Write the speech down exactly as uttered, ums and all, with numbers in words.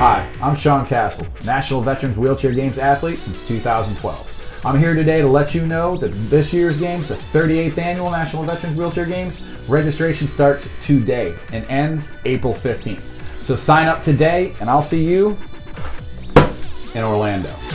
Hi, I'm Sean Castle, National Veterans Wheelchair Games athlete since two thousand twelve. I'm here today to let you know that this year's games, the thirty-eighth Annual National Veterans Wheelchair Games, registration starts today and ends April fifteenth. So sign up today and I'll see you in Orlando.